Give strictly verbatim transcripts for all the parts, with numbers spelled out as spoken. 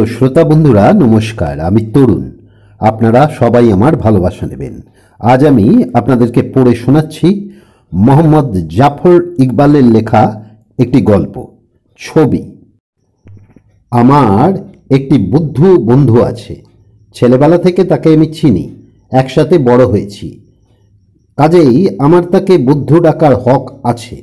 শ্রোতা বন্ধুরা নমস্কার, আমি তরুণ। আপনারা সবাই আমার ভালোবাসা নেবেন। আজ আমি আপনাদেরকে পড়ে শোনাচ্ছি মোহাম্মদ জাফর ইকবালের লেখা একটি গল্প, ছবি। আমার একটি বুদ্ধ বন্ধু আছে। ছেলেবেলা থেকে তাকে আমি চিনি, একসাথে বড় হয়েছি। কাজেই আমার তাকে বুদ্ধ ডাকার হক আছে।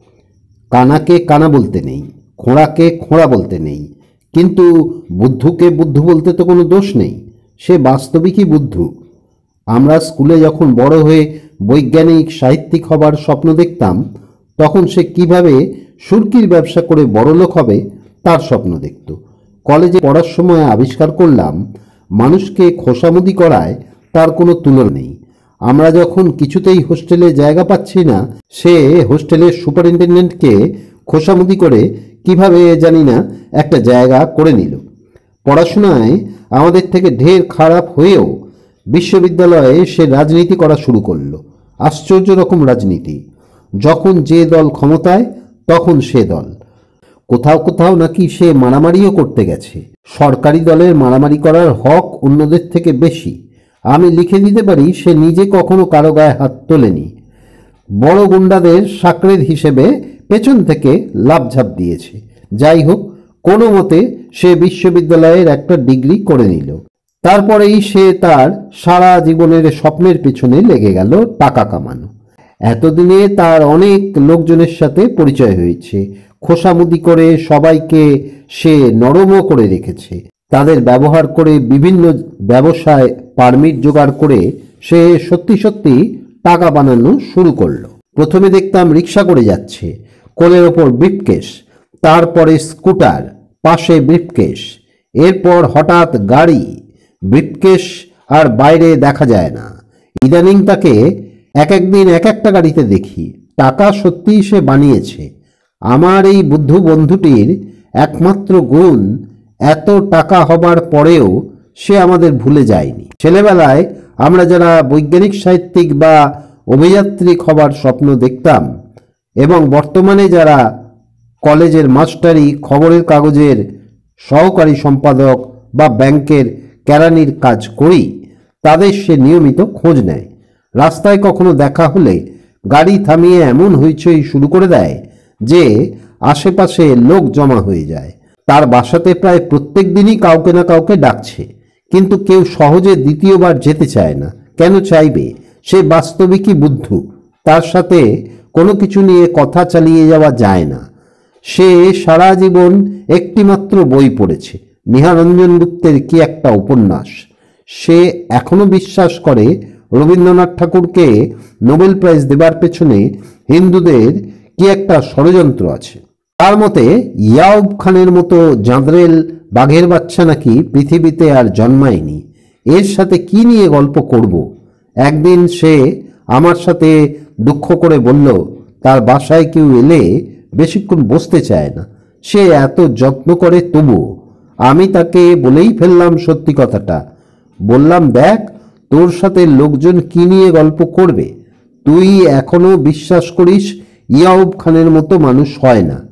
কানাকে কানা বলতে নেই, খোঁড়াকে খোঁড়া বলতে নেই, কিন্তু বুদ্ধকে বুদ্ধ বলতে তো কোনো দোষ নেই। সে বাস্তবিকই বুদ্ধ। আমরা স্কুলে যখন বড় হয়ে বৈজ্ঞানিক সাহিত্যিক হবার স্বপ্ন দেখতাম, তখন সে কিভাবে সুরকির ব্যবসা করে বড়লোক হবে তার স্বপ্ন দেখত। কলেজে পড়ার সময় আবিষ্কার করলাম, মানুষকে খোসামুদি করায় তার কোনো তুলনা নেই। আমরা যখন কিছুতেই হোস্টেলে জায়গা পাচ্ছি না, সে হোস্টেলের সুপারিনটেন্ডেন্টকে খোসামুদি করে কিভাবে জানি না একটা জায়গা করে নিল। পড়াশোনায় আমাদের থেকে ঢের খারাপ হয়েও বিশ্ববিদ্যালয়ে সে রাজনীতি করা শুরু করলো। আশ্চর্য রকম রাজনীতি। যখন যে দল ক্ষমতায় তখন সে দল। কোথাও কোথাও নাকি সে মারামারিও করতে গেছে। সরকারি দলের মারামারি করার হক অন্যদের থেকে বেশি। আমি লিখে দিতে পারি সে নিজে কখনো কারো গায়ে হাত তোলেনি। বড় গুন্ডাদের সাকরেদ হিসেবে পেছন থেকে লাফঝাপ দিয়েছে। যাই হোক, কোনো মতে সে বিশ্ববিদ্যালয়ের একটা ডিগ্রি করে নিল। তারপরেই সে তার সারা জীবনের স্বপ্নের পেছনে লেগে গেল টাকা কামানো। এতদিনে তার অনেক লোকজনের সাথে পরিচয় হয়েছে। খোসামুদি করে সবাইকে সে নরমও করে রেখেছে। তাদের ব্যবহার করে বিভিন্ন ব্যবসায় পারমিট জোগাড় করে সে সত্যি সত্যি টাকা বানানো শুরু করলো। প্রথমে দেখতাম রিক্সা করে যাচ্ছে, কোলের ওপর ব্রিফকেস, তারপরে স্কুটার, পাশে ব্রিফকেস, এরপর হঠাৎ গাড়ি। ব্রিফকেস আর বাইরে দেখা যায় না। ইদানিং তাকে এক একদিন এক একটা গাড়িতে দেখি। টাকা সত্যিই সে বানিয়েছে। আমার এই বুদ্ধ বন্ধুটির একমাত্র গুণ, এত টাকা হবার পরেও সে আমাদের ভুলে যায়নি। ছেলেবেলায় আমরা যারা বৈজ্ঞানিক সাহিত্যিক বা অভিযাত্রিক হবার স্বপ্ন দেখতাম, এবং বর্তমানে যারা কলেজের মাস্টারি, খবরের কাগজের সহকারী সম্পাদক বা ব্যাংকের কেরানির কাজ করি, তাদের সে নিয়মিত খোঁজ নেয়। রাস্তায় কখনো দেখা হলে গাড়ি থামিয়ে এমন হইচই শুরু করে দেয় যে আশেপাশে লোক জমা হয়ে যায়। তার বাসাতে প্রায় প্রত্যেক দিনই কাউকে না কাউকে ডাকছে, কিন্তু কেউ সহজে দ্বিতীয়বার যেতে চায় না। কেন চাইবে? সে বাস্তবিকই বুদ্ধ। তার সাথে কোনো কিছু নিয়ে কথা চালিয়ে যাওয়া যায় না। সে সারা জীবন একটিমাত্র বই পড়েছে, নিহারঞ্জন গুপ্তের কি একটা উপন্যাস। সে এখনো বিশ্বাস করে রবীন্দ্রনাথ ঠাকুরকে নোবেল প্রাইজ দেবার পেছনে হিন্দুদের কি একটা ষড়যন্ত্র আছে। তার মতে ইয়াউব খানের মতো জাঁদরেল বাঘের বাচ্চা নাকি পৃথিবীতে আর জন্মায়নি। এর সাথে কি নিয়ে গল্প করব? একদিন সে আমার সাথে দুঃখ করে বলল, তার বাসায় কেউ এলে বেশিক্ষণ বসতে চায় না। সে এত যত্ন করে তবুও। আমি তাকে বলেই ফেললাম সত্যি কথাটা। বললাম, দেখ, তোর সাথে লোকজন কি নিয়ে গল্প করবে? তুই এখনো বিশ্বাস করিস ইয়াউব খানের মতো মানুষ হয় না।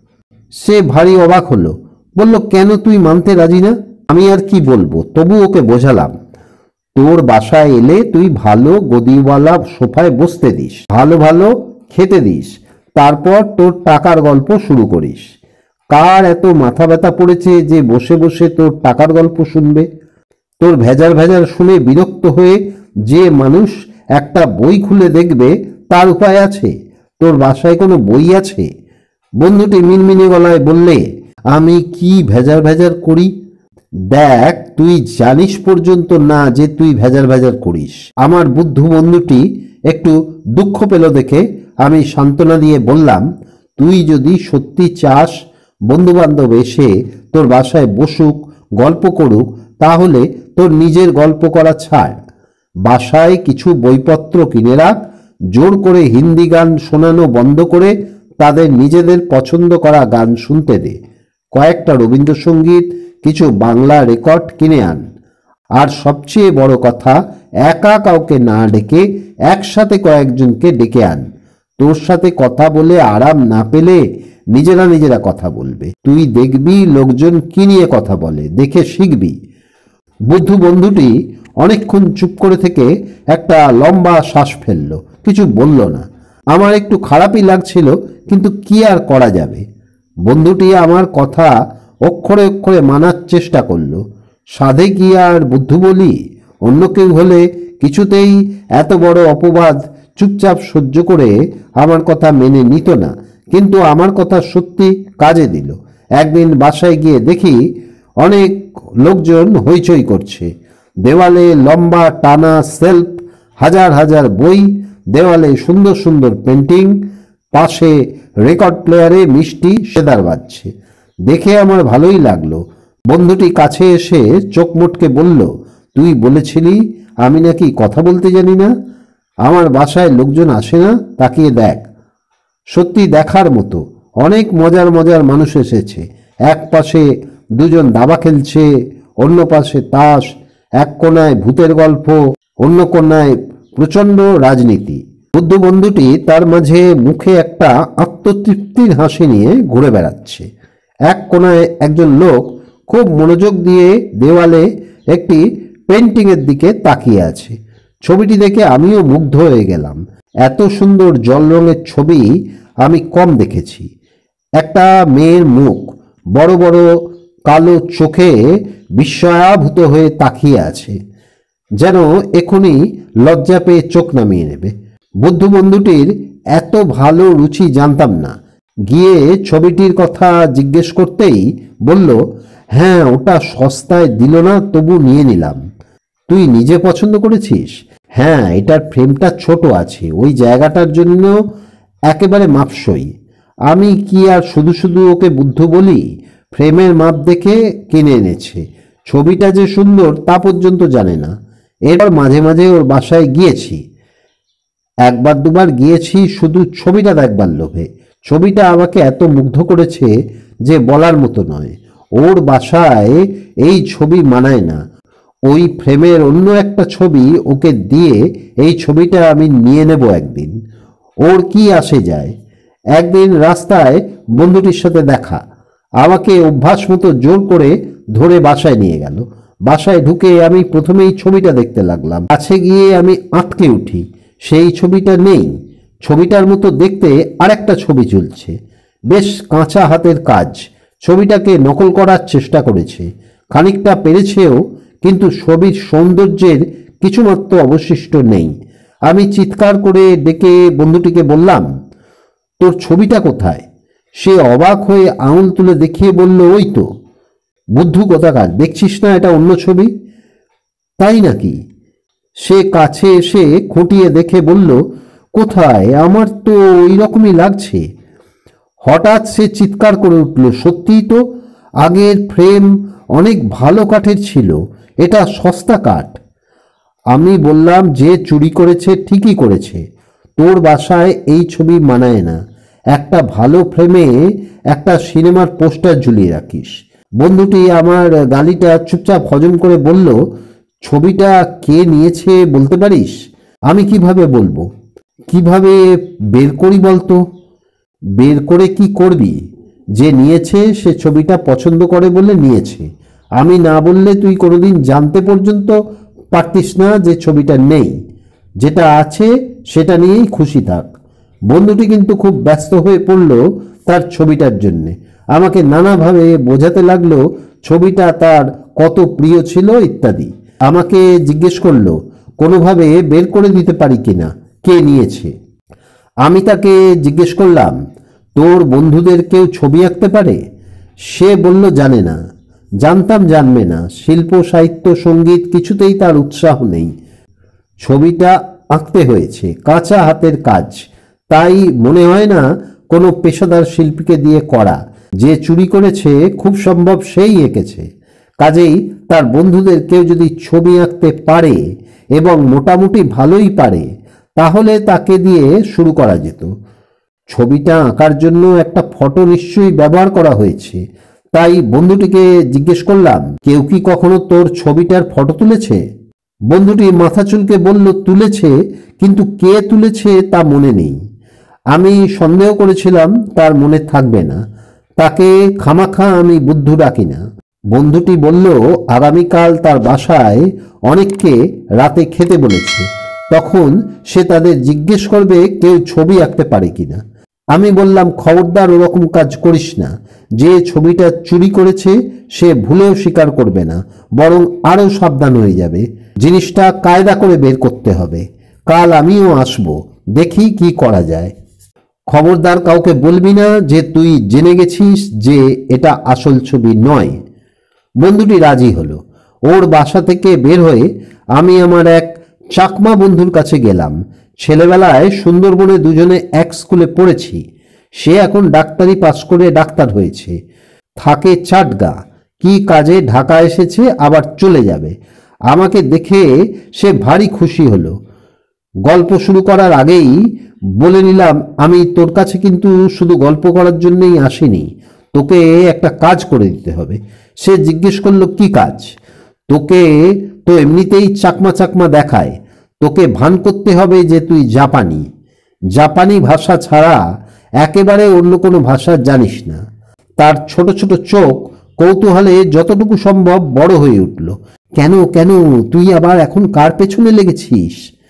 সে ভারী অবাক হলো। বলল, কেন তুই মানতে রাজি না? আমি আর কি বলবো, তবু ওকে বোঝালাম, তোর বাসায় এলে তুই ভালো গদিওয়ালা সোফায় বসতে দিস, ভালো ভালো খেতে দিস, তারপর তোর টাকার গল্প শুরু করিস। কার এত মাথা ব্যথা পড়েছে যে বসে বসে তোর টাকার গল্প শুনবে? তোর ভেজাল ভেজাল শুনে বিরক্ত হয়ে যে মানুষ একটা বই খুলে দেখবে, তার উপায় আছে? তোর বাসায় কোনো বই আছে? বন্ধুটি মিনমিনে গলায় বললে, আমি কি ভেজাল ভেজাল করি? দেখ, তুই জানিস পর্যন্ত না যে তুই ভেজাল ভেজাল করিস। আমার বুদ্ধ বন্ধুটি একটু দুঃখ পেল দেখে আমি সান্ত্বনা দিয়ে বললাম, তুই যদি সত্যি চাস বন্ধু বান্ধব এসে তোর বাসায় বসুক, গল্প করুক, তাহলে তোর নিজের গল্প করা ছাড়। বাসায় কিছু বইপত্র কিনে রাখ, জোর করে হিন্দি গান শোনানো বন্ধ করে তাদের নিজেদের পছন্দ করা গান শুনতে দে। কয়েকটা রবীন্দ্রসঙ্গীত, কিছু বাংলা রেকর্ড কিনে আন। আর সবচেয়ে বড় কথা, একা কাউকে না ডেকে একসাথে কয়েকজনকে ডেকে আন। তোর সাথে কথা বলে আরাম না পেলে নিজেরা নিজেরা কথা বলবে। তুই দেখবি লোকজন কি নিয়ে কথা বলে, দেখে শিখবি। বুদ্ধু বন্ধুটি অনেকক্ষণ চুপ করে থেকে একটা লম্বা শ্বাস ফেলল, কিছু বলল না। আমার একটু খারাপই লাগছিল, কিন্তু কি আর করা যাবে। বন্ধুটি আমার কথা অক্ষরে অক্ষরে মানার চেষ্টা করলো। সাধে কি আর বুদ্ধু বলি? অন্য কেউ হলে কিছুতেই এত বড় অপবাদ চুপচাপ সহ্য করে আমার কথা মেনে নিত না, কিন্তু আমার কথা সত্যি কাজে দিল। একদিন বাসায় গিয়ে দেখি অনেক লোকজন হইচই করছে। দেওয়ালে লম্বা টানা সেলফ, হাজার হাজার বই, দেওয়ালে সুন্দর সুন্দর পেন্টিং, পাশে রেকর্ড প্লেয়ারে মিষ্টি সেদার বাজছে। দেখে আমার ভালোই লাগলো। বন্ধুটি কাছে এসে চোখ মুটকে বলল, তুই বলেছিলি আমি নাকি কথা বলতে জানি না? আমার বাসায় লোকজন আসে না, তাকিয়ে দেখ। সত্যি দেখার মতো অনেক মজার মজার মানুষ এসেছে। এক পাশে দুজন দাবা খেলছে, অন্য পাশে তাস, এক কোনায় ভূতের গল্প, অন্য কোনায় প্রচণ্ড রাজনীতি। বুদ্ধ বন্ধুটি তার মাঝে মুখে একটা আত্মতৃপ্তির হাসি নিয়ে ঘুরে বেড়াচ্ছে। এক কোনায় একজন লোক খুব মনোযোগ দিয়ে দেওয়ালে একটি পেন্টিংয়ের দিকে তাকিয়ে আছে। ছবিটি দেখে আমিও মুগ্ধ হয়ে গেলাম। এত সুন্দর জল রঙের ছবি আমি কম দেখেছি। একটা মেয়ের মুখ, বড় বড় কালো চোখে বিস্ময়াভূত হয়ে তাকিয়ে আছে, যেন এখনই লজ্জা পেয়ে চোখ নামিয়ে নেবে। বুদ্ধ বন্ধুটির এত ভালো রুচি জানতাম না। গিয়ে ছবিটির কথা জিজ্ঞেস করতেই বলল, হ্যাঁ, ওটা সস্তায় দিল না, তবু নিয়ে নিলাম। তুই নিজে পছন্দ করেছিস? হ্যাঁ, এটার ফ্রেমটা ছোট আছে, ওই জায়গাটার জন্য একেবারে মাপসই। আমি কি আর শুধু শুধু ওকে বুদ্ধ বলি? ফ্রেমের মাপ দেখে কিনে এনেছে। ছবিটা যে সুন্দর তা পর্যন্ত জানে না। এরপর মাঝে মাঝে ওর বাসায় গিয়েছি, একবার দুবার গিয়েছি শুধু ছবিটা দেখবার লোভে। ছবিটা আমাকে এত মুগ্ধ করেছে যে বলার মতো নয়। ওর বাসায় এই ছবি মানায় না। ওই ফ্রেমের অন্য একটা ছবি ওকে দিয়ে এই ছবিটা আমি নিয়ে নেব একদিন। ওর কি আসে যায়? একদিন রাস্তায় বন্ধুটির সাথে দেখা। আমাকে অভ্যাস মতো জোর করে ধরে বাসায় নিয়ে গেল। বাসায় ঢুকে আমি প্রথমেই ছবিটা দেখতে লাগলাম। কাছে গিয়ে আমি আটকে উঠি। সেই ছবিটা নেই। ছবিটার মতো দেখতে আরেকটা ছবি ঝুলছে, বেশ কাঁচা হাতের কাজ। ছবিটাকে নকল করার চেষ্টা করেছে, খানিকটা পেরেছেও, কিন্তু ছবির সৌন্দর্যের কিছুমাত্র অবশিষ্ট নেই। আমি চিৎকার করে ডেকে বন্ধুটিকে বললাম, তোর ছবিটা কোথায়? সে অবাক হয়ে আঙুল তুলে দেখিয়ে বলল, ওই তো। বুদ্ধু কোথাকার, দেখছিস না এটা অন্য ছবি? তাই নাকি? সে কাছে এসে খুঁটিয়ে দেখে বলল, কোথায়? আমার তো ওই রকমই লাগছে। হঠাৎ সে চিৎকার করে উঠল, সত্যিই তো, আগের ফ্রেম অনেক ভালো কাঠের ছিল, এটা সস্তা কাঠ। আমি বললাম, যে চুরি করেছে ঠিকই করেছে, তোর বাসায় এই ছবি মানায় না। একটা ভালো ফ্রেমে একটা সিনেমার পোস্টার ঝুলিয়ে রাখিস। বন্ধুটি আমার গালিটা চুপচাপ হজম করে বলল, ছবিটা কে নিয়েছে বলতে পারিস? আমি কিভাবে বলবো? কিভাবে বের করি বলতো? বের করে কি করবি? যে নিয়েছে সে ছবিটা পছন্দ করে বলে নিয়েছে। আমি না বললে তুই কোনোদিন জানতে পর্যন্ত পারতিস না যে ছবিটা নেই। যেটা আছে সেটা নিয়েই খুশি থাক। বন্ধুটি কিন্তু খুব ব্যস্ত হয়ে পড়ল তার ছবিটার জন্যে। আমাকে নানাভাবে বোঝাতে লাগলো ছবিটা তার কত প্রিয় ছিল ইত্যাদি। আমাকে জিজ্ঞেস করলো কোনোভাবে বের করে দিতে পারি কিনা কে নিয়েছে। আমি তাকে জিজ্ঞেস করলাম, তোর বন্ধুদের কেউ ছবি আঁকতে পারে? সে বলল, জানে না। জানতাম জানবে না, শিল্প সাহিত্য সঙ্গীত কিছুতেই তার উৎসাহ নেই। ছবিটা আঁকতে হয়েছে, কাঁচা হাতের কাজ, তাই মনে হয় না কোনো পেশাদার শিল্পীকে দিয়ে করা। যে চুরি করেছে খুব সম্ভব সেই এঁকেছে। কাজেই তার বন্ধুদের কেউ যদি ছবি আঁকতে পারে এবং মোটামুটি ভালোই পারে, তাহলে তাকে দিয়ে শুরু করা যেত। ছবিটা আঁকার জন্য একটা ফটো নিশ্চয়ই ব্যবহার করা হয়েছে। তাই বন্ধুটিকে জিজ্ঞেস করলাম, কেউ কি কখনো তোর ছবিটার ফটো তুলেছে? বন্ধুটি মাথা চুলকে বলল, তুলেছে, কিন্তু কে তুলেছে তা মনে নেই। আমি সন্দেহ করেছিলাম তার মনে থাকবে না, তাকে খামাখা আমি বুদ্ধু ডাকি না। বন্ধুটি বলল আগামীকাল তার বাসায় অনেককে রাতে খেতে বলেছে, তখন সে তাদের জিজ্ঞেস করবে কেউ ছবি আঁকতে পারে কিনা। আমি বললাম খবরদার ওরকম কাজ করিস না, যে ছবিটা চুরি করেছে সে ভুলেও স্বীকার করবে না, বরং আরও সাবধান হয়ে যাবে। জিনিসটা কায়দা করে বের করতে হবে। কাল আমিও আসব, দেখি কি করা যায়। খবরদার কাউকে বলবি না যে তুই জেনে গেছিস যে এটা আসল ছবি নয়। বন্ধুটি রাজি হলো। ওর বাসা থেকে বের হয়ে আমি আমার এক চাকমা বন্ধুর কাছে গেলাম। ছেলেবেলায় সুন্দরবনে দুজনে এক স্কুলে পড়েছি। সে এখন ডাক্তারি পাস করে ডাক্তার হয়েছে, থাকে চাটগা। কি কাজে ঢাকা এসেছে, আবার চলে যাবে। আমাকে দেখে সে ভারী খুশি হলো। গল্প শুরু করার আগেই বলে নিলাম, আমি তোর কাছে কিন্তু শুধু গল্প করার জন্যই আসিনি, তোকে একটা কাজ করে দিতে হবে। সে জিজ্ঞেস করলো কি কাজ? তোকে তো এমনিতেই চাকমা চাকমা দেখায়, তোকে ভান করতে হবে যে তুই জাপানি। জাপানি ভাষা ছাড়া একেবারে অন্য কোনো ভাষা জানিস না। তার ছোট ছোট চোখ কৌতূহলে যতটুকু সম্ভব বড় হয়ে উঠল। কেন কেন তুই আবার এখন কার পেছনে লেগেছিস?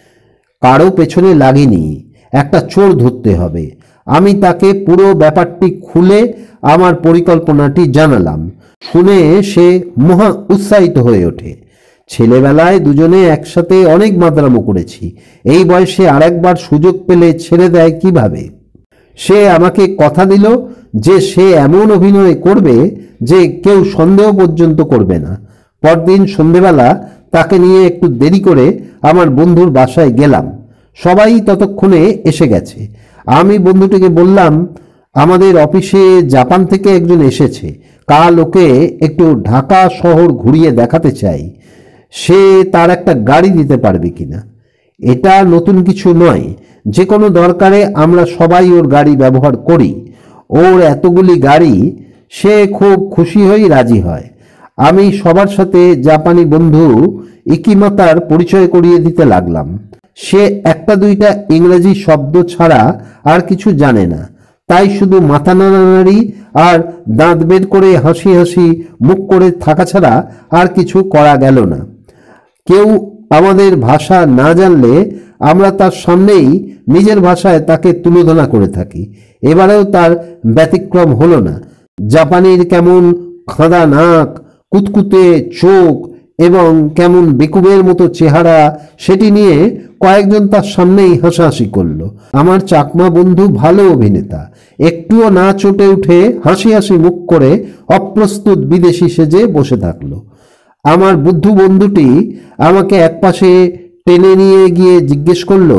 কারও পেছনে লাগেনি, একটা চোর ধরতে হবে। আমি তাকে পুরো ব্যাপারটি খুলে আমার পরিকল্পনাটি জানালাম। শুনে সে মহা উৎসাহিত হয়ে ওঠে। ছেলেবেলায় দুজনে একসাথে অনেক মাদ্রামো করেছি, এই বয়সে আরেকবার সুযোগ পেলে ছেড়ে দেয় কিভাবে? সে আমাকে কথা দিল যে সে এমন অভিনয় করবে যে কেউ সন্দেহ পর্যন্ত করবে না। পরদিন সন্ধেবেলা তাকে নিয়ে একটু দেরি করে আমার বন্ধুর বাসায় গেলাম। সবাই ততক্ষণে এসে গেছে। আমি বন্ধুটিকে বললাম, আমাদের অফিসে জাপান থেকে একজন এসেছে, কাল ওকে একটু ঢাকা শহর ঘুরিয়ে দেখাতে চাই। সে তার একটা গাড়ি দিতে পারবে কিনা? এটা নতুন কিছু নয়, যে কোনো দরকারে আমরা সবাই ওর গাড়ি ব্যবহার করি। ওর এতগুলি গাড়ি, সে খুব খুশি হয়েই রাজি হয়। আমি সবার সাথে জাপানি বন্ধু ইকিমাতার পরিচয় করিয়ে দিতে লাগলাম। সে একটা দুইটা ইংরেজি শব্দ ছাড়া আর কিছু জানে না, তাই শুধু মাথা নাড়ানাড়ি আর দাঁত বের করে হাসি হাসি মুখ করে থাকা ছাড়া আর কিছু করা গেল না। কেউ আমাদের ভাষা না জানলে আমরা তার সামনেই নিজের ভাষায় তাকে তুলোধনা করে থাকি। এবারেও তার ব্যতিক্রম হলো না। জাপানির কেমন খাঁদা নাক, কুতকুতে চোখ এবং কেমন বেকুবের মতো চেহারা, সেটি নিয়ে কয়েকজন তার সামনেই হাসাহাসি করল। আমার চাকমা বন্ধু ভালো অভিনেতা, একটুও না চটে উঠে হাসি হাসি মুখ করে অপ্রস্তুত বিদেশি সেজে বসে থাকলো। আমার বুদ্ধু বন্ধুটি আমাকে একপাশে টেনে নিয়ে গিয়ে জিজ্ঞেস করলো,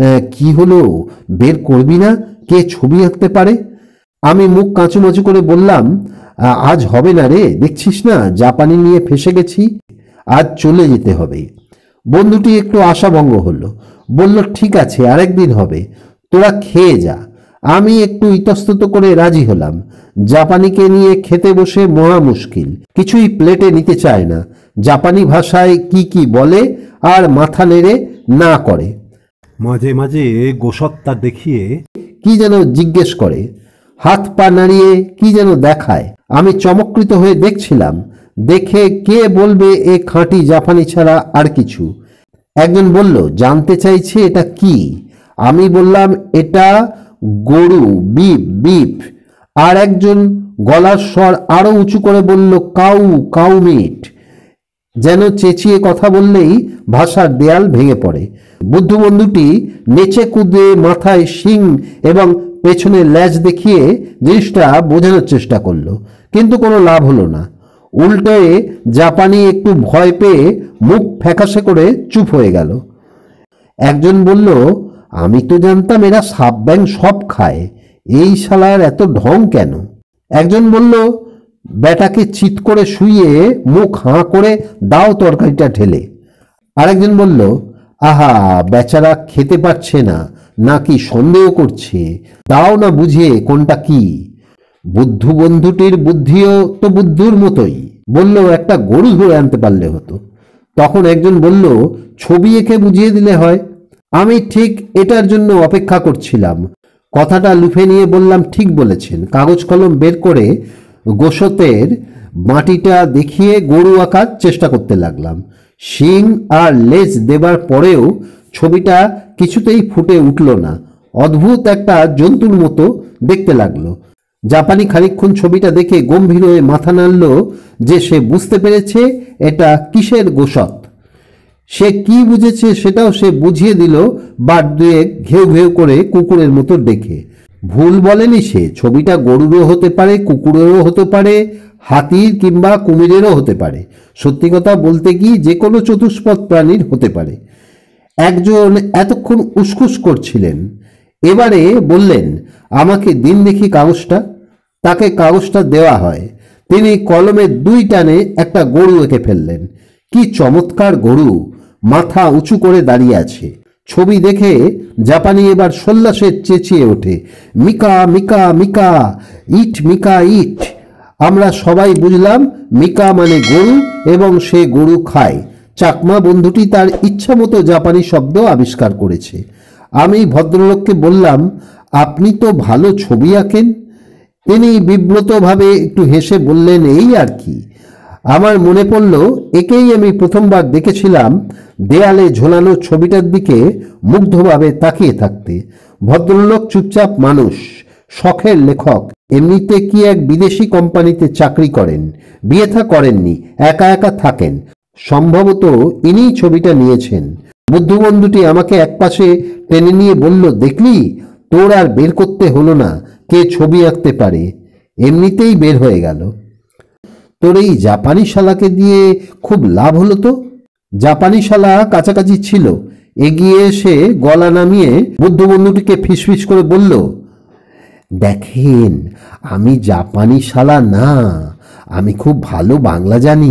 কি হলো, বের করবি না কে ছবি আঁকতে পারে? আমি মুখ কাঁচুমাচু করে বললাম, আজ হবে না রে, দেখছিস না জাপানি নিয়ে ফেসে গেছি, আজ চলে যেতে হবে। বন্ধুটি একটু আশাভঙ্গ হলো, বলল ঠিক আছে, আরেকদিন হবে, তোরা খেয়ে যা। আমি একটু ইতস্তত করে রাজি হলাম। জাপানিকে নিয়ে খেতে বসে মহা মুশকিল, কিছুই প্লেটে নিতে চায় না। জাপানি ভাষায় কি কি বলে আর মাথা নেড়ে না করে, মাঝে মাঝে গোসত্তা দেখিয়ে কি যেন জিজ্ঞেস করে, হাত পা নাড়িয়ে কি যেন দেখায়। আমি চমৎকৃত হয়ে দেখছিলাম, দেখে কে বলবে এ খাঁটি জাপানি ছাড়া আর কিছু। একজন বলল, জানতে চাইছে এটা কি? আমি বললাম, এটা গরু, বিপ বিপ। আর একজন গলার স্বর আরো উঁচু করে বলল, কাউ কাউ মিট। যেন চেঁচিয়ে কথা বললেই ভাষার দেয়াল ভেঙে পড়ে। বুদ্ধবন্ধুটি নেচে কুদে মাথায় শিং এবং পেছনে ল্যাজ দেখিয়ে জিনিসটা বোঝানোর চেষ্টা করলো, কিন্তু কোনো লাভ হলো না। উল্টে জাপানি একটু ভয় পেয়ে মুখ ফ্যাকাশে করে চুপ হয়ে গেল। একজন বলল, আমি তো জানতাম এরা সাপ ব্যাং সব খায়, এই শালার এত ঢং কেন? একজন বলল, বেটাকে চিৎ করে শুইয়ে মুখ হাঁ করে দাও তরকারিটা ঢেলে। আরেকজন বলল, আহা, বেচারা খেতে পারছে না, নাকি সন্দেহ করছে, দাও না বুঝিয়ে কোনটা কি। বুদ্ধু বন্ধুটির বুদ্ধিও তো বুদ্ধুর মতোই, বলল, একটা গরু ধরে আনতে পারলে হতো। তখন একজন বলল, ছবি এঁকে বুঝিয়ে দিলে হয়। আমি ঠিক এটার জন্য অপেক্ষা করছিলাম। কথাটা লুফে নিয়ে বললাম, ঠিক বলেছেন। কাগজ কলম বের করে গোশতের মাটিটা দেখিয়ে গরু আঁকার চেষ্টা করতে লাগলাম। শিং আর লেজ দেবার পরেও ছবিটা কিছুতেই ফুটে উঠল না। অদ্ভুত একটা জন্তুর মতো দেখতে লাগলো। জাপানি খানিকক্ষণ ছবিটা দেখে গম্ভীর হয়ে মাথা নাড়ল যে সে বুঝতে পেরেছে এটা কিসের গোশত। সে কি বুঝেছে সেটাও সে বুঝিয়ে দিল বার দুয়েক ঘেউ ঘেউ করে কুকুরের মতো ডেকে। ভুল বলেনি সে। ছবিটা গরুরও হতে পারে, কুকুরেরও হতে পারে, হাতির কিংবা কুমিরেরও হতে পারে। সত্যি কথা বলতে কি, যে কোনো চতুষ্পদ প্রাণীর হতে পারে। একজন এতক্ষণ উসখুস করছিলেন, এবারে বললেন, আমাকে দিন দেখি কাগজটা। তাকে কাগজটা দেওয়া হয়। তিনি কলমের দুই টানে একটা গরু এঁকে ফেললেন। কি চমৎকার গরু! মাথা উঁচু করে দাঁড়িয়ে আছে। ছবি দেখে জাপানি এবার সোল্লাসে চেঁচিয়ে ওঠে, মিকা মিকা মিকা, ইট মিকা ইট। আমরা সবাই বুঝলাম মিকা মানে গরু এবং সে গরু খায়। চাকমা বন্ধুটি তার ইচ্ছা মতো জাপানি শব্দ আবিষ্কার করেছে। আমি ভদ্রলোককে বললাম, আপনি তো ভালো ছবি আঁকেন। তিনি বিব্রতভাবে একটু হেসে বললেন, এই আর কি। আমার মনে পড়ল, একেই আমি প্রথমবার দেখেছিলাম দেয়ালে ঝোলানো ছবিটার দিকে মুগ্ধভাবে তাকিয়ে থাকতে। ভদ্রলোক চুপচাপ মানুষ, শখের লেখক। এমনিতে কি এক বিদেশি কোম্পানিতে চাকরি করেন। বিয়ে থা করেননি, একা একা থাকেন। সম্ভবত ইনিই ছবিটা নিয়েছেন। বুদ্ধবন্ধুটি আমাকে একপাশে টেনে নিয়ে বলল, দেখলি, তোর আর বের করতে হলো না কে ছবি আঁকতে পারে, এমনিতেই বের হয়ে গেল। তোর এই জাপানি শালাকে দিয়ে খুব লাভ হলো তো। জাপানি শালা কাছাকাছি ছিল। এগিয়ে এসে গলা নামিয়ে বুদ্ধবন্ধুটিকে ফিসফিস করে বলল, দেখেন, আমি জাপানি শালা না, আমি খুব ভালো বাংলা জানি।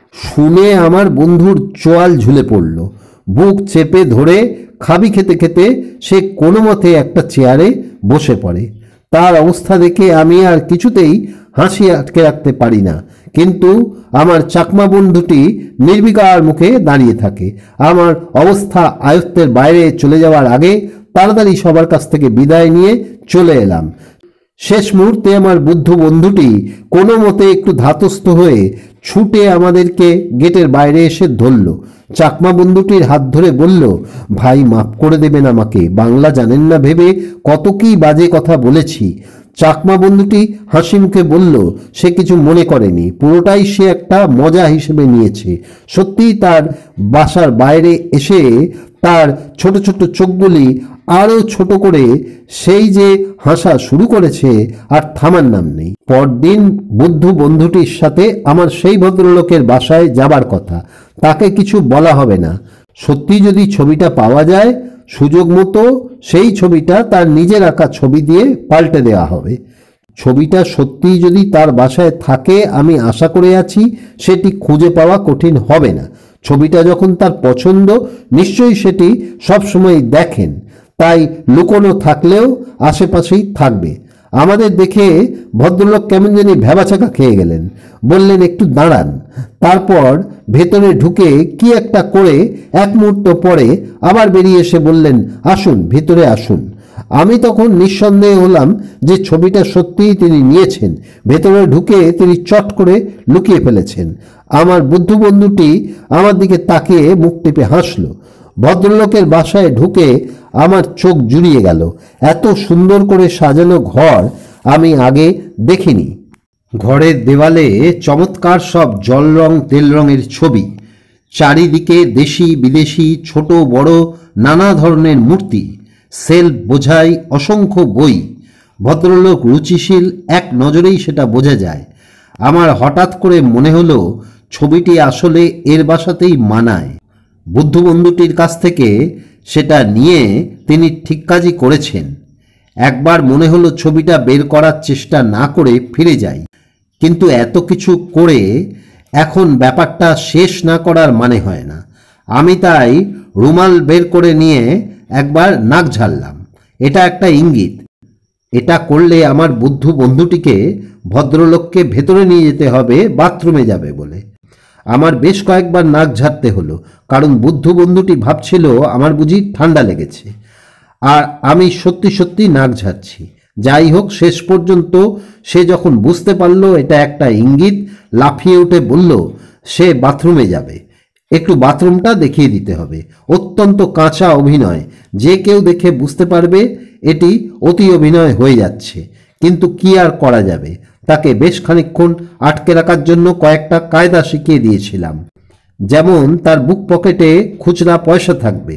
শুনে আমার বন্ধুর চোয়াল ঝুলে পড়ল। বুক চেপে ধরে খাবি খেতে খেতে সে কোনো মতে একটা চেয়ারে বসে পড়ে। তার অবস্থা দেখে আমি আর কিছুতেই হাসি আটকে রাখতে পারি না। কিন্তু আমার চাকমা বন্ধুটি নির্বিকার মুখে দাঁড়িয়ে থাকে। আমার অবস্থা আয়ত্তের বাইরে চলে যাওয়ার আগে তাড়াতাড়ি সবার কাছ থেকে বিদায় নিয়ে চলে এলাম। শেষ মুহূর্তে আমার বুদ্ধ বন্ধুটি কোনো মতে একটু ধাতস্থ হয়ে ছুটে আমাদেরকে গেটের বাইরে এসে ধরল। চাকমা বন্ধুটির হাত ধরে বলল, ভাই মাফ করে দেবেন আমাকে, বাংলা জানেন না ভেবে কত কি বাজে কথা বলেছি। চাকমা বন্ধুটি হাসি মুখে বলল, সে কিছু মনে করেনি, পুরোটাই সে একটা মজা হিসেবে নিয়েছে। সত্যিই তার বাসার বাইরে এসে তার ছোট ছোট চোখগুলি আরও ছোট করে সেই যে হাসা শুরু করেছে, আর থামার নাম নেই। পরদিন বুদ্ধ বন্ধুটির সাথে আমার সেই ভদ্রলোকের বাসায় যাবার কথা। তাকে কিছু বলা হবে না। সত্যি যদি ছবিটা পাওয়া যায়, সুযোগ মতো সেই ছবিটা তার নিজের আঁকা ছবি দিয়ে পাল্টে দেওয়া হবে। ছবিটা সত্যিই যদি তার বাসায় থাকে, আমি আশা করে আছি সেটি খুঁজে পাওয়া কঠিন হবে না। ছবিটা যখন তার পছন্দ, নিশ্চয়ই সেটি সবসময় দেখেন। তাই লুকোনো থাকলেও আশেপাশেই থাকবে। আমাদের দেখে ভদ্রলোক কেমন জানি ভ্যাবাচাকা খেয়ে গেলেন। বললেন, একটু দাঁড়ান। তারপর ভেতরে ঢুকে কি একটা করে এক মুহূর্ত পরে আবার বেরিয়ে এসে বললেন, আসুন, ভিতরে আসুন। আমি তখন নিঃসন্দেহ হলাম যে ছবিটা সত্যিই তিনি নিয়েছেন। ভেতরে ঢুকে তিনি চট করে লুকিয়ে ফেলেছেন। আমার বুদ্ধ বন্ধুটি আমার দিকে তাকিয়ে মুখ টিপে হাসল। ভদ্রলোকের বাসায় ঢুকে আমার চোখ জুড়িয়ে গেল। এত সুন্দর করে সাজানো ঘর আমি আগে দেখিনি। ঘরের দেওয়ালে চমৎকার সব জল রং তেল রঙের ছবি। চারিদিকে দেশি বিদেশি ছোট বড় নানা ধরনের মূর্তি। সেলফ বোঝাই অসংখ্য বই। ভদ্রলোক রুচিশীল, এক নজরেই সেটা বোঝা যায়। আমার হঠাৎ করে মনে হলো ছবিটি আসলে এর বাসাতেই মানায়। বুদ্ধবন্ধুটির কাছ থেকে সেটা নিয়ে তিনি ঠিক কাজই করেছেন। একবার মনে হলো ছবিটা বের করার চেষ্টা না করে ফিরে যাই, কিন্তু এত কিছু করে এখন ব্যাপারটা শেষ না করার মানে হয় না। আমি তাই রুমাল বের করে নিয়ে একবার নাক ঝাড়লাম। এটা একটা ইঙ্গিত। এটা করলে আমার বুদ্ধ বন্ধুটিকে ভদ্রলোককে ভেতরে নিয়ে যেতে হবে বাথরুমে যাবে বলে। আমার বেশ কয়েকবার নাক ঝাড়তে হলো, কারণ বুদ্ধ বন্ধুটি ভাবছিল আমার বুঝি ঠান্ডা লেগেছে। আর আমি সত্যি সত্যি নাক ঝাড়ছি। যাই হোক, শেষ পর্যন্ত সে যখন বুঝতে পারল এটা একটা ইঙ্গিত, লাফিয়ে উঠে বলল সে বাথরুমে যাবে, একটু বাথরুমটা দেখিয়ে দিতে হবে। অত্যন্ত কাঁচা অভিনয়, যে কেউ দেখে বুঝতে পারবে এটি অতি অভিনয় হয়ে যাচ্ছে। কিন্তু কি আর করা যাবে, তাকে বেশ খানিকক্ষণ আটকে রাখার জন্য কয়েকটা কায়দা শিখিয়ে দিয়েছিলাম। যেমন তার বুক পকেটে খুচরা পয়সা থাকবে,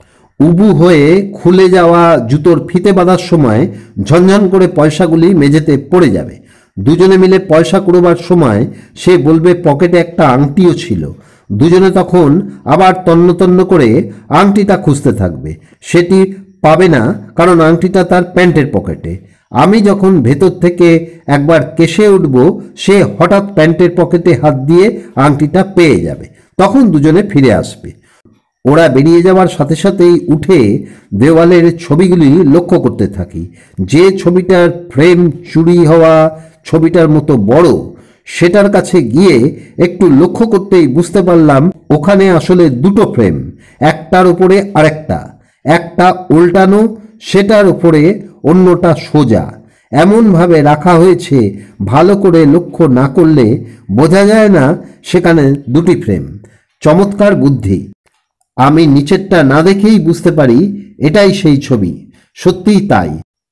উবু হয়ে খুলে যাওয়া জুতোর ফিতে বাঁধার সময় ঝনঝন করে পয়সাগুলি মেঝেতে পড়ে যাবে। দুজনে মিলে পয়সা কুড়োবার সময় সে বলবে পকেটে একটা আংটিও ছিল। দুজনে তখন আবার তন্ন তন্ন করে আংটিটা খুঁজতে থাকবে। সেটি পাবে না, কারণ আংটিটা তার প্যান্টের পকেটে। আমি যখন ভেতর থেকে একবার কেশে উঠব, সে হঠাৎ প্যান্টের পকেটে হাত দিয়ে আংটিটা পেয়ে যাবে। তখন দুজনে ফিরে আসবে। ওরা বেরিয়ে যাওয়ার সাথে সাথেই উঠে দেওয়ালের ছবিগুলি লক্ষ্য করতে থাকি। যে ছবিটার ফ্রেম চুরি হওয়া ছবিটার মতো বড়, সেটার কাছে গিয়ে একটু লক্ষ্য করতেই বুঝতে পারলাম ওখানে আসলে দুটো ফ্রেম, একটার উপরে আরেকটা, একটা উল্টানো, সেটার উপরে অন্যটা সোজা, এমনভাবে রাখা হয়েছে ভালো করে লক্ষ্য না করলে বোঝা যায় না সেখানে দুটি ফ্রেম। চমৎকার বুদ্ধি। আমি নিচেরটা না দেখেই বুঝতে পারি এটাই সেই ছবি। সত্যিই তাই।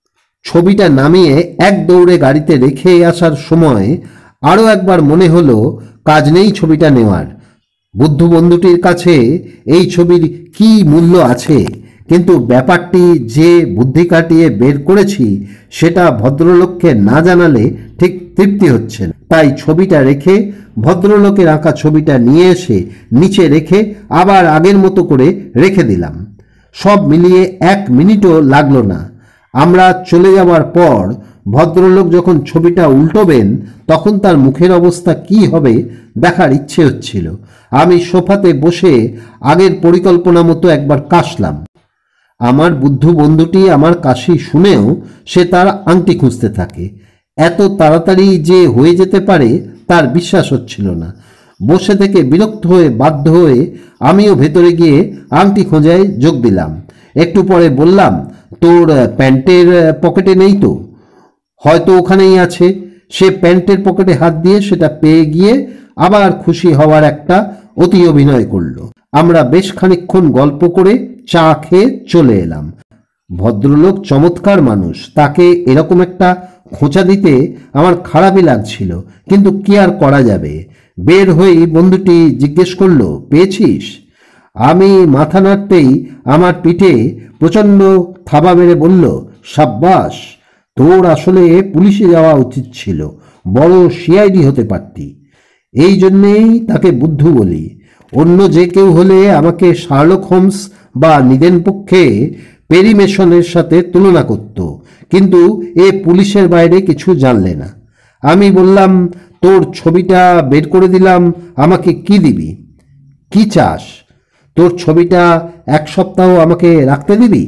ছবিটা নামিয়ে এক দৌড়ে গাড়িতে রেখে আসার সময় আরও একবার মনে হলো কাজ নেই ছবিটা নেওয়ার। বুদ্ধু বন্ধুটির কাছে এই ছবির কি মূল্য আছে, কিন্তু ব্যাপারটি যে বুদ্ধি কাটিয়ে বের করেছি সেটা ভদ্রলোককে না জানালে ঠিক তৃপ্তি হচ্ছে না। তাই ছবিটা রেখে ভদ্রলোকের আঁকা ছবিটা নিয়ে এসে নিচে রেখে আবার আগের মতো করে রেখে দিলাম। সব মিলিয়ে এক মিনিটও লাগলো না। আমরা চলে যাওয়ার পর ভদ্রলোক যখন ছবিটা উল্টোবেন তখন তার মুখের অবস্থা কি হবে দেখার ইচ্ছে হচ্ছিল। আমি সোফাতে বসে আগের পরিকল্পনা মতো একবার কাশলাম। আমার বুদ্ধু বন্ধুটি আমার কাশি শুনেও সে তার আংটি খুঁজতে থাকে। এত তাড়াতাড়ি যে হয়ে যেতে পারে তার বিশ্বাস হচ্ছিল না। বসে থেকে বিরক্ত হয়ে বাধ্য হয়ে আমিও ভেতরে গিয়ে আংটি খোঁজায় যোগ দিলাম। একটু পরে বললাম, তোর প্যান্টের পকেটে নেই তো? হয়তো ওখানেই আছে। সে প্যান্টের পকেটে হাত দিয়ে সেটা পেয়ে গিয়ে আবার খুশি হওয়ার একটা অতি অভিনয় করল। আমরা বেশ খানিকক্ষণ গল্প করে চা খেয়ে চলে এলাম। ভদ্রলোক চমৎকার মানুষ, তাকে এরকম একটা খোঁচা দিতে আমার খারাপই লাগছিল, কিন্তু কি আর করা যাবে। বের হয়েই বন্ধুটি জিজ্ঞেস করলো, পেয়েছিস? আমি মাথা নাড়তেই আমার পিঠে প্রচণ্ড থাবা মেরে বলল, সাব্বাস, তোর আসলে পুলিশে যাওয়া উচিত ছিল, বড় সিআইডি হতে পারতি। এই জন্যেই তাকে বুদ্ধু বলি। অন্য যে কেউ হলে আমাকে শার্লক হোমস বা নিদেন পক্ষে পেরি মেসনের সাথে তুলনা করত, কিন্তু এ পুলিশের বাইরে কিছু জানলে না। আমি বললাম, তোর ছবিটা বের করে দিলাম, আমাকে কি দিবি? কি চাস? তোর ছবিটা এক সপ্তাহ আমাকে রাখতে দিবি?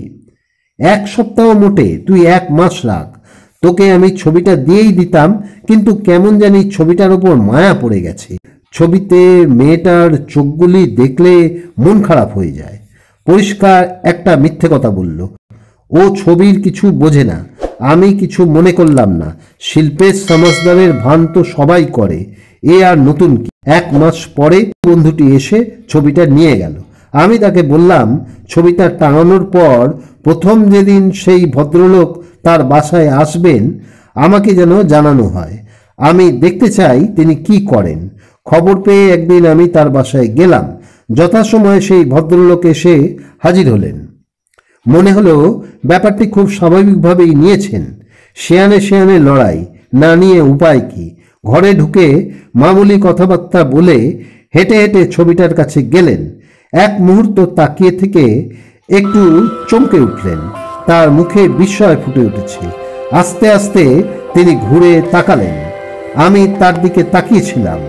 এক সপ্তাহ মোটে, তুই এক মাস রাখ। তোকে আমি ছবিটা দিয়েই দিতাম, কিন্তু কেমন জানি ছবিটার ওপর মায়া পড়ে গেছে। ছবিতে মেয়েটার চোখগুলি দেখলে মন খারাপ হয়ে যায়। পরিষ্কার একটা মিথ্যে কথা বলল। ও ছবির কিছু বোঝে না। আমি কিছু মনে করলাম না। শিল্পের সমাজদারের ভান তো সবাই করে, এ আর নতুন কি। এক মাস পরে বন্ধুটি এসে ছবিটা নিয়ে গেল। আমি তাকে বললাম, ছবিটা টাঙানোর পর প্রথম যেদিন সেই ভদ্রলোক তার বাসায় আসবেন আমাকে যেন জানানো হয়। আমি দেখতে চাই তিনি কি করেন। খবর পেয়ে একদিন আমি তার বাসায় গেলাম। যথাসময়ে সেই ভদ্রলোক এসে হাজির হলেন। মনে হলো ব্যাপারটি খুব স্বাভাবিকভাবেই নিয়েছেন। শেয়ানে শেয়ানে লড়াই, না নিয়ে উপায় কি। ঘরে ঢুকে মামুলি কথাবার্তা বলে হেঁটে হেঁটে ছবিটার কাছে গেলেন। এক মুহূর্ত তাকিয়ে থেকে একটু চমকে উঠলেন। তার মুখে বিস্ময় ফুটে উঠেছে। আস্তে আস্তে তিনি ঘুরে তাকালেন। আমি তার দিকে তাকিয়েছিলাম।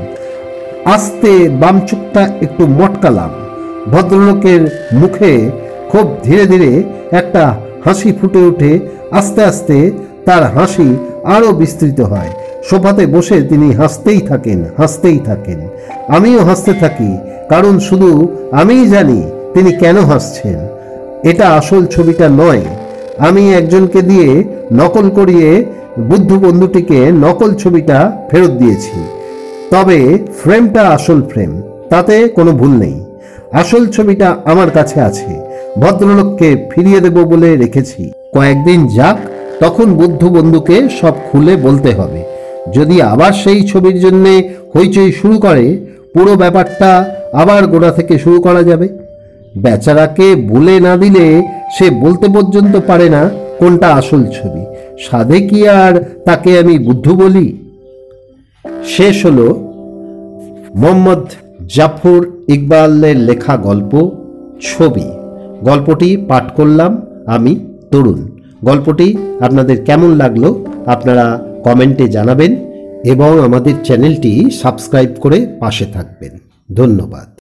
আস্তে বাম চোখটা একটু মটকালাম। ভদ্রলোকের মুখে খুব ধীরে ধীরে একটা হাসি ফুটে ওঠে। আস্তে আস্তে তার হাসি আরও বিস্তৃত হয়। সোফাতে বসে তিনি হাসতেই থাকেন, হাসতেই থাকেন। আমিও হাসতে থাকি, কারণ শুধু আমিই জানি তিনি কেন হাসছেন। এটা আসল ছবিটা নয়। আমি একজনকে দিয়ে নকল করিয়ে বুদ্ধ বন্ধুটিকে নকল ছবিটা ফেরত দিয়েছি। তবে ফ্রেমটা আসল ফ্রেম, তাতে কোনো ভুল নেই। আসল ছবিটা আমার কাছে আছে, ভদ্রলোককে ফিরিয়ে দেব বলে রেখেছি। কয়েকদিন যাক, তখন বুদ্ধ বন্ধুকে সব খুলে বলতে হবে। যদি আবার সেই ছবির জন্যে হইচই শুরু করে, পুরো ব্যাপারটা আবার গোড়া থেকে শুরু করা যাবে। বেচারাকে বলে না দিলে সে বলতে পর্যন্ত পারে না কোনটা আসল ছবি। সাধে কি আর তাকে আমি বুদ্ধ বলি? শেষ হলো মোহাম্মদ জাফর ইকবালের লেখা গল্প ছবি। গল্পটি পাঠ করলাম আমি, তরুণ। গল্পটি আপনাদের কেমন লাগলো আপনারা কমেন্টে জানাবেন এবং আমাদের চ্যানেলটি সাবস্ক্রাইব করে পাশে থাকবেন। ধন্যবাদ।